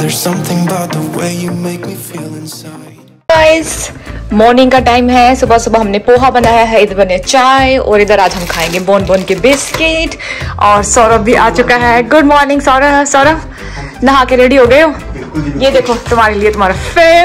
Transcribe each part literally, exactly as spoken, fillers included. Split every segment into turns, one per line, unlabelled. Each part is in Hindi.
There's something about the way you make me feel inside.
Guys, morning का टाइम है। सुबह सुबह हमने पोहा बनाया है, इधर बने चाय और इधर आज हम खाएंगे बोन बोन के बिस्किट। और सौरभ भी आ चुका है। Good morning Saurabh. सौरभ नहा के रेडी हो गए हो? ये देखो तुम्हारे लिए तुम्हारा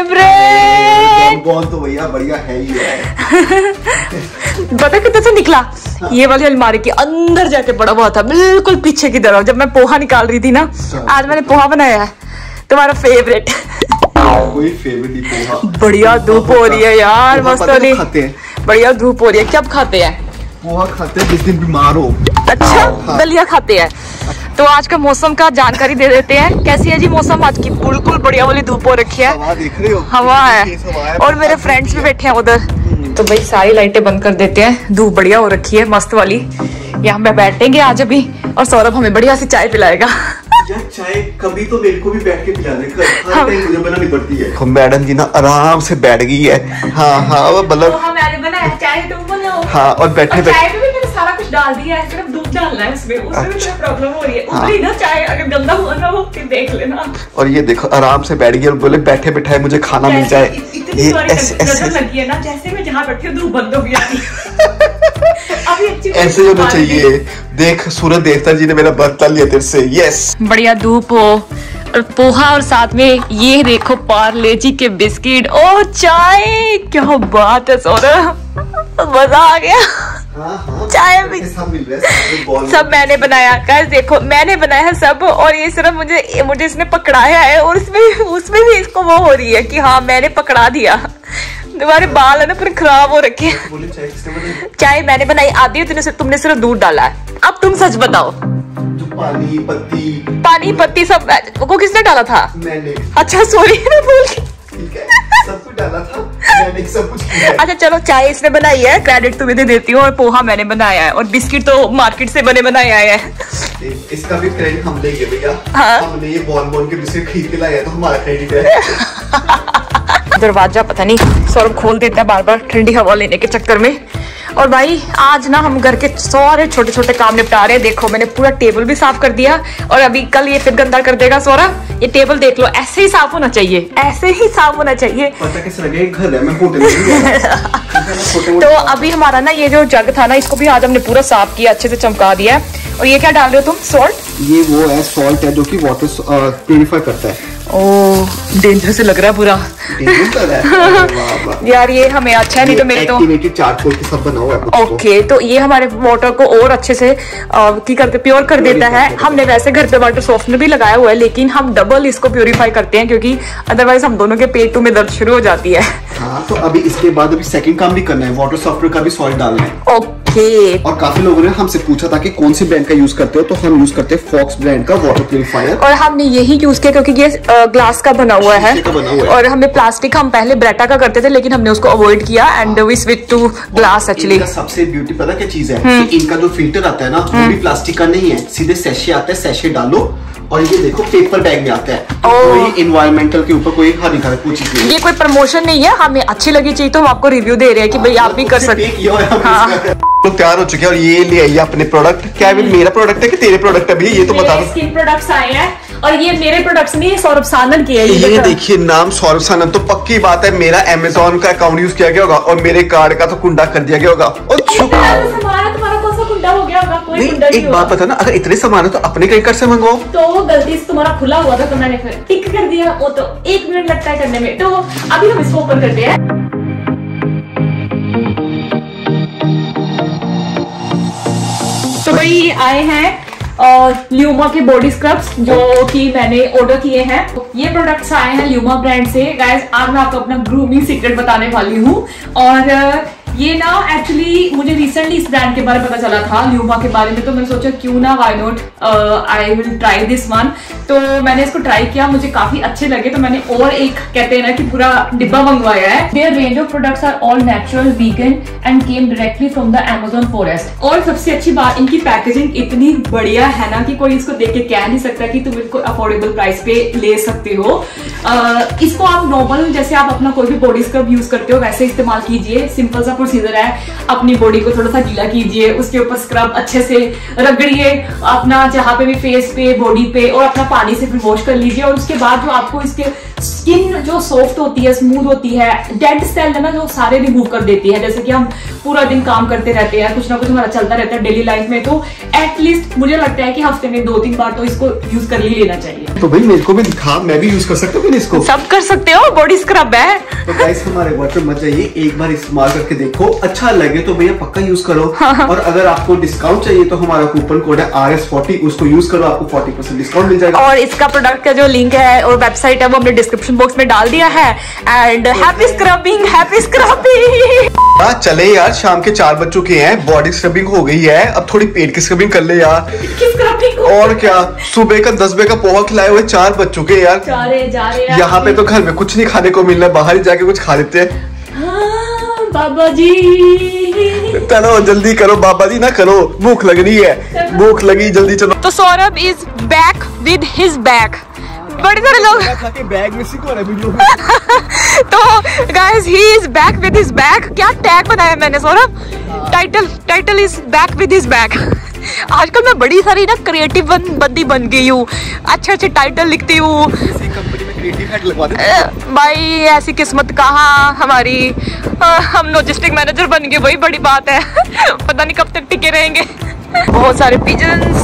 फेवरेट
बोन तो भैया बढ़िया है ही है।
पता कितना से निकला? ये वाली अलमारी के अंदर जाके पड़ा हुआ था, बिल्कुल पीछे की तरफ। जब मैं पोहा निकाल रही थी ना, आज मैंने पोहा बनाया है तुम्हारा फेवरेट।
कोई फेवरेट ही पोहा।
बढ़िया धूप हो रही है यार, मस्त वाली। बढ़िया धूप हो रही है। क्या खाते हैं?
पोहा खाते हैं जिस दिन बीमार हो।
अच्छा, दलिया खाते हैं। तो आज का मौसम का जानकारी दे देते हैं। कैसी है जी मौसम आज की? बिल्कुल बढ़िया वाली धूप हो रखी है,
हवा देख रहे हो?
हवा है और मेरे फ्रेंड्स भी बैठे हैं उधर। तो भाई सारी लाइटें बंद कर देते हैं, धूप बढ़िया हो रखी है मस्त वाली। यहाँ पे बैठेंगे आज अभी और सौरभ हमें बढ़िया सी चाय पिलाएगा।
यार चाय कभी तो मेरे को भी बैठ के पिला दे, हर टाइम मुझे बनानी पड़ती है। तो मैडम जी ना आराम से बैठ गई है। हाँ हाँ मतलब
चाय तुम बनाओ।
हाँ और बैठे बैठे
चाय में भी मैंने सारा कुछ डाल दिया है, सिर्फ दूध डालना है उसमें। उसमें भी मुझे प्रॉब्लम हो रही है। उबली ना चाय, अगर गंदा हुआ ना वो फिर देख लेना।
और ये देखो आराम से बैठ गई और बोले बैठे बैठाए मुझे खाना मिल जाए।
ये ऐसे ऐसे लगी है ना, जैसे मैं जहाँ बैठी हूँ धूप बंद हो गई।
ऐसे होना चाहिए। देख सूरज देवता जी ने मेरा बदला लिया तेरे से। यस, बढ़िया
धूप हो और पोहा और साथ में ये देखो पार्ले जी के बिस्किट और चाय। क्या बात है सौरभ, मजा आ गया।
हाँ, हाँ,
चाय भी सब मैंने बनाया। गाइस देखो मैंने बनाया है सब, और ये सिर्फ मुझे मुझे इसने पकड़ाया है। और उसमें उसमें भी इसको वो हो रही है कि हाँ मैंने पकड़ा दिया। तुम्हारे बाल है ना पूरे खराब हो रखे। चाय मैंने बनाई, आधी तुमने तुमने सिर्फ दूध डाला है। अब तुम सच बताओ।
पानी पत्ती
पानी पत्ती सब वो किसने डाला था?
मैंने।
अच्छा सॉरी मैं भूल गई।
ठीक है, सब कुछ डाला था मैंने, सब कुछ किया।
अच्छा चलो, चाय इसने बनाई है, क्रेडिट तुम्हें दे देती हूँ। और पोहा मैंने बनाया है और बिस्किट तो मार्केट से बने बनाए आए हैं।
इसका भी क्रेडिट हम लेंगे भैया।
हाँ?
हमने ये बॉन बॉन के बिस्किट खरीद के लाया तो हमारा क्रेडिट है।
दरवाजा पता नहीं सौरभ खोल देता है बार बार ठंडी हवा लेने के चक्कर में। और भाई आज ना हम घर के सारे छोटे छोटे काम निपटा रहे हैं। देखो मैंने पूरा टेबल भी साफ कर दिया और अभी कल ये फिर गंदा कर देगा सौरभ। ये टेबल देख लो, ऐसे ही साफ होना चाहिए, ऐसे ही साफ होना चाहिए।
पता कैसे लगे घर है, मैं होटल में।
तो अभी हमारा ना ये जो जग था ना, इसको भी आज हमने पूरा साफ किया, अच्छे से चमका दिया है। और ये क्या डाल रहे हो तुम? सॉल्ट?
ये वो है सॉल्ट है जो कि वाटर प्यूरिफाई करता है।
ओह डेंजर से लग रहा है पूरा। यार ये हमें अच्छा है, नहीं तो मेरे तो
एक्टिवेटेड चारकोल के सब बना हुआ है।
ओके तो ये हमारे वाटर को और अच्छे से की करते प्योर कर देता है। हमने वैसे घर पे वाटर सॉफ्टनर भी लगाया हुआ है, लेकिन हम डबल इसको प्योरीफाई करते हैं क्योंकि अदरवाइज हम दोनों के पेटों में दर्द शुरू हो जाती है।
हाँ तो अभी इसके बाद अभी सेकंड काम भी करना है, वाटर सॉफ्टवेयर का भी सॉल्ट डालना है।
ओके।
और काफी लोगों ने हमसे पूछा था कि कौन सी ब्रांड का यूज करते हो, तो हम यूज करते हैं फॉक्स ब्रांड का वाटर प्यूरिफायर।
और हमने यही यूज किया क्योंकि ये ग्लास का बना हुआ है,
बना हुआ है।
और हमें प्लास्टिक हम पहले ब्रेटा का करते थे लेकिन हमने उसको अवॉइड किया and we switch to glass. Actually
सबसे ब्यूटी पता क्या चीज है कि इनका जो फिल्टर आता है ना वो भी प्लास्टिक का नहीं है, सीधे सैशे आता है, सैशे डालो और ये देखो पेपर बैग में आता है। कोई इन्वायरमेंटल के ऊपर कोई हानिकारक कोई चीज नहीं।
ये कोई प्रमोशन नहीं है, हमें अच्छी लगी चीज तो हम आपको रिव्यू दे रहे हैं कि भाई आप भी कर सकते हैं।
लोग तैयार हो चुके हैं और ये ले आइए अपने प्रोडक्ट। क्या भी मेरा प्रोडक्ट है कि तेरे प्रोडक्ट है भैया, ये तो बता दो।
स्किन प्रोडक्ट्स आए हैं और ये मेरे प्रोडक्ट्स नहीं, सौरभ सानन के है।
ये देखिए नाम सौरभ सानन, तो पक्की बात है मेरा अमेज़न का अकाउंट यूज किया गया होगा और मेरे कार्ड का तो कुंडा कर दिया गया होगा। और
तुम्हारा कौन सा कुंडा हो गया होगा? कोई कुंडा नहीं।
एक बात पता ना, अगर इतने सामान है तो अपने कहीं कर से मंगवाओ।
तो गलती से तुम्हारा खुला हुआ था तो मैंने फिर टिक कर दिया, वो तो एक मिनट लगता है करने में। तो अभी हम इसको ओपन करते हैं। तो भाई आए हैं और ल्यूमा के बॉडी स्क्रब्स जो कि मैंने ऑर्डर किए हैं। ये प्रोडक्ट्स आए हैं ल्यूमा ब्रांड से। गाइस आज मैं आपको अपना ग्रूमिंग सीक्रेट बताने वाली हूँ। और ये ना एक्चुअली मुझे रिसेंटली इस ब्रांड के बारे में पता चला था, ल्यूमा के बारे में, तो मैंने सोचा क्यों ना why not I will try this one. तो मैंने इसको ट्राई किया, मुझे काफी अच्छे लगे, तो मैंने और एक कहते हैं ना कि पूरा डिब्बा मंगवाया है। Their range of products are all natural, vegan and came directly from the Amazon forest. और सबसे अच्छी बात इनकी पैकेजिंग इतनी बढ़िया है ना कि कोई इसको देख के कह नहीं सकता कि तुम इसको अफोर्डेबल प्राइस पे ले सकते हो। इसको आप नॉर्मल जैसे आप अपना कोई भी बॉडी स्क्रब यूज करते हो वैसे इस्तेमाल कीजिए। सिंपल सा प्रोसीजर है, अपनी बॉडी को थोड़ा सा गीला कीजिए, उसके ऊपर स्क्रब अच्छे से रगड़िए अपना जहाँ पे भी फेस पे बॉडी पे, और अपना पानी से फिर वॉश कर लीजिए। और उसके बाद जो आपको इसके स्किन जो सॉफ्ट होती है, स्मूथ होती है, डेड सेल है ना जो सारे रिमूव कर देती है। जैसे कि हम पूरा दिन काम करते रहते हैं, कुछ ना कुछ हमारा चलता रहता है डेली लाइफ में, तो एटलीस्ट मुझे लगता है कि हफ्ते में दो तीन बार तो इसको यूज कर ही लेना चाहिए।
तो भाई मेरे को भी दिखा, मैं भी यूज कर सकता हूँ इसको?
सब कर सकते हो, बॉडी स्क्रब है।
तो गाइस हमारे वाटर मत जाइए, एक बार इस्तेमाल करके देखो, अच्छा लगे तो भैया पक्का यूज करो। हाँ। और अगर आपको डिस्काउंट चाहिए तो हमारा कूपन कोड है आर एस फोर्टी, उसको यूज करो, आपको फोर्टी परसेंट डिस्काउंट मिल जाएगा।
और इसका प्रोडक्ट का जो लिंक है और वेबसाइट है वो हमने डिस्क्रिप्शन बॉक्स में डाल दिया है। And happy scrubbing, happy scrubbing.
चले यार, शाम के चार बज चुके हैं, बॉडी स्क्रबिंग हो गई है, अब थोड़ी पेट की स्क्रबिंग कर ले यार। और क्या, सुबह का दस बजे का पोहा खिलाए हुए चार बज चुके हैं यार। जा रहे जा रहे यहाँ पे तो घर में कुछ नहीं खाने को मिल रहा है, बाहर ही जाके कुछ खा लेते हैं।
हाँ, बाबा जी
चलो जल्दी करो बाबा जी, ना करो, भूख लग रही है, भूख लगी, जल्दी चलो।
तो Saurabh is back with his bag. बड़े सारे लोग
बैग मिसिंग हो रहा है वीडियो में।
तो guys he is back with his bag. क्या टैग बनाया मैंने Saurabh? Title title is back with his bag. आजकल मैं बड़ी सारी ना क्रिएटिव बन, बंदी बन गई हूँ, अच्छे अच्छे टाइटल लिखती हूँ। भाई ऐसी किस्मत कहाँ हमारी, आ, हम लॉजिस्टिक मैनेजर बन गए, वही बड़ी बात है। पता नहीं कब तक टिके रहेंगे। बहुत सारे पिजन्स,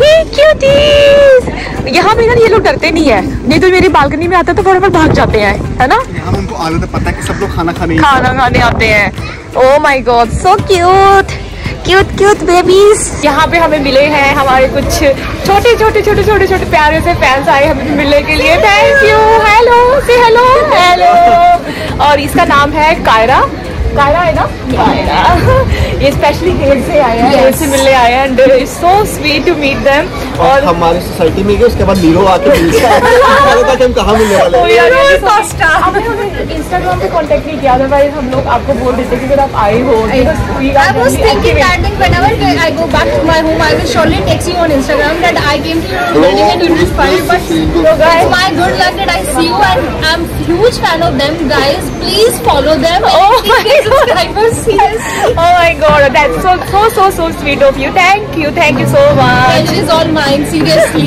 यहाँ पे ना ये लोग डरते नहीं है, नहीं तो मेरी बालकनी में आते तो फटाफट भाग जाते हैं, है ना?
यहाँ उनको आदत है, पता है कि सब लोग खाना खाने
खाना खाने आते हैं। Oh my God, so cute cute cute babies. यहाँ पे हमें मिले हैं हमारे कुछ छोटे छोटे छोटे छोटे छोटे प्यारे से फैंस आए हमें मिलने के लिए। थैंक यू, हेलो से हेलो हेलो। और इसका नाम है कायरा, कायरा है ना? कायरा। ये स्पेशली हेड से आए हैं, हेड से मिलने आए हैं and it's so sweet to meet them. और
हमारी सोसाइटी में गए, उसके बाद नीरो आके मिलता है, पता था कि हम कहाँ मिलने वाले हैं।
हमने हमें इंस्टाग्राम पे कांटेक्ट नहीं किया, अदरवाइज हम लोग आपको बोल देते कि अगर आप आए हो।
I was thinking that whenever I go back to my home, I will surely text you on Instagram that I came to wedding and you inspired. But it's my good luck that I see you and I'm huge fan of them, guys. Please follow them.
Oh my
subscribers, seriously.
Oh my god, that's so so so so sweet of you. Thank you, thank you so much.
Pleasure is all mine, seriously.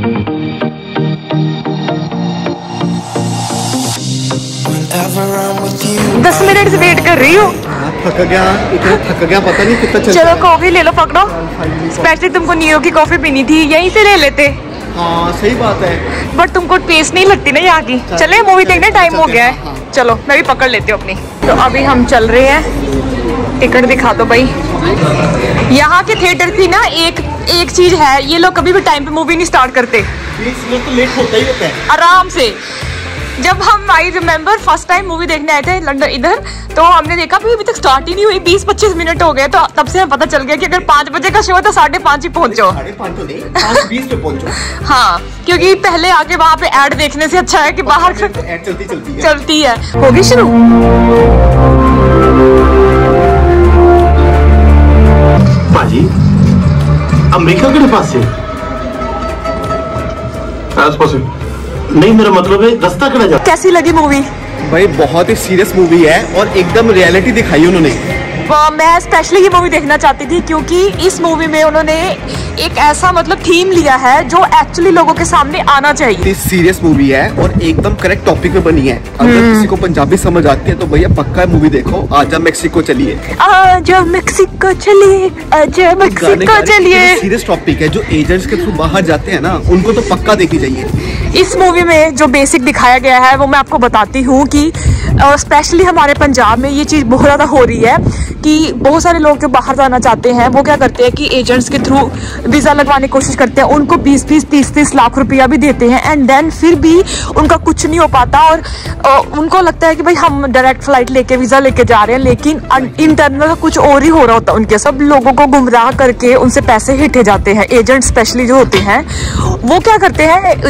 दस मिनट से वेट कर रही हूँ,
थक गया, इतना थक गया, पता नहीं कितना चल।
चलो कॉफी ले लो, पकड़ो। स्पेशली तुमको न्यू की कॉफी पीनी थी, यहीं से ले लेते।
हाँ सही बात है,
बट तुमको टेस्ट नहीं लगती ना यहाँ की। चले मूवी देखने टाइम हो गया है, चलो मैं भी पकड़ लेती हूँ अपनी। तो अभी हम चल रहे हैं, टिकट दिखा दो भाई। यहाँ के थिएटर की ना एक एक चीज है, ये लोग कभी भी टाइम पे मूवी नहीं स्टार्ट करते,
तो लेट होता ही होता है
आराम से। जब हम I remember first time movie देखने आए थे लंदन इधर, तो हमने देखा भी अभी तक स्टार्ट ही नहीं हुई, बीस पच्चीस मिनट हो गए। तो तब से हमें पता चल गया कि अगर पाँच बजे का शो है तो साढ़े पाँच ही पहुंचो।
साढ़े पाँच तो नहीं, पाँच बीस पे पहुंचो।
हाँ, क्योंकि पहले आके वहाँ पे ऐड देखने से अच्छा है कि बाहर
तो ऐड चलती चलती है
चलती है। होगी शुरू।
पाजी अमेरिका के पास से नहीं, मेरा मतलब है रास्ता कड़ा जाता।
कैसी लगी मूवी?
भाई बहुत ही सीरियस मूवी है और एकदम रियलिटी दिखाई उन्होंने।
मैं स्पेशली ये मूवी देखना चाहती थी क्योंकि इस मूवी में उन्होंने एक ऐसा मतलब थीम लिया है जो एक्चुअली लोगों के सामने आना चाहिए।
सीरियस मूवी है और एकदम करेक्ट टॉपिक पे बनी है। अगर किसी को पंजाबी समझ आती है तो भैया पक्का मूवी देखो। आजा मेक्सिको चलिए,
आजा मेक्सिको चलिए, आजा मेक्सिको चलिए।
सीरियस टॉपिक है, जो एजेंट्स के थ्रू बाहर जाते हैं ना, उनको तो पक्का देखनी चाहिए।
इस मूवी में जो बेसिक दिखाया गया है वो मैं आपको बताती हूँ कि स्पेशली हमारे पंजाब में ये चीज़ बहुत ज़्यादा हो रही है कि बहुत सारे लोग जो बाहर जाना चाहते हैं वो क्या करते हैं कि एजेंट्स के थ्रू वीज़ा लगवाने की कोशिश करते हैं, उनको बीस बीस तीस तीस लाख रुपया भी देते हैं एंड देन फिर भी उनका कुछ नहीं हो पाता। और आ, उनको लगता है कि भाई हम डायरेक्ट फ्लाइट लेके वीज़ा लेके जा रहे हैं, लेकिन इंटरनल कुछ और ही हो रहा होता है। उनके सब लोगों को गुमराह करके उनसे पैसे हिटे जाते हैं। एजेंट स्पेशली जो होते हैं वो क्या करते हैं, वो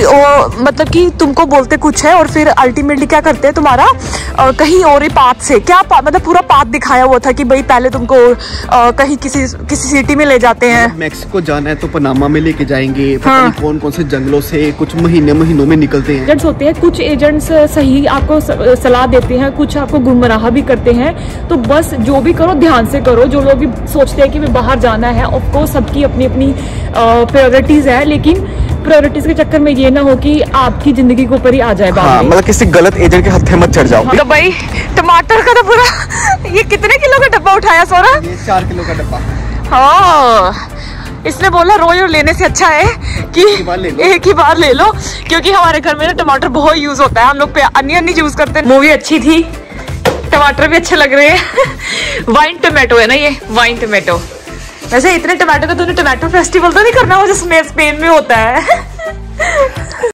मतलब कि तुमको बोलते कुछ है और फिर अल्टीमेटली क्या करते हैं तुम्हारा आ, कहीं और ही पाथ से क्या पा, मतलब पूरा पाथ दिखाया हुआ था कि भाई पहले तुमको आ, कहीं किसी किसी सिटी में ले जाते हैं।
मैक्सिको जाना है तो पनामा में लेके जाएंगे, पता
हाँ।
नहीं कौन कौन से जंगलों से कुछ महीने महीनों में निकलते हैं।
एजेंट्स होते हैं, कुछ एजेंट्स सही आपको सलाह देते हैं, कुछ आपको गुमराह भी करते हैं। तो बस जो भी करो ध्यान से करो। जो लोग भी सोचते हैं कि मैं बाहर जाना है, ऑफ कोर्स सबकी अपनी अपनी प्रायोरिटीज है, लेकिन प्रायोरिटीज के चक्कर में ये ना हो कि आपकी जिंदगी के ऊपर ही आ जाए बात।
हाँ, मतलब किसी गलत एजेंट के हत्थे मत चढ़ जाओ।
तो भाई टमाटर का तो पूरा ये कितने किलो का डब्बा उठाया सोना?
ये चार किलो का डब्बा।
हाँ, इसने बोला रोज रोज लेने से अच्छा है कि एक ही बार ले लो, क्योंकि हमारे घर में ना टमाटर बहुत यूज होता है। हम लोग अनियन यूज करते हैं। मूवी अच्छी थी, टमाटर भी अच्छे लग रहे हैं। वाइन टोमेटो है ना ये, वाइन टोमेटो। वैसे इतने टमाटो का तूने टमाटो फेस्टिवल तो नहीं करना, वो जो स्पेन में होता है।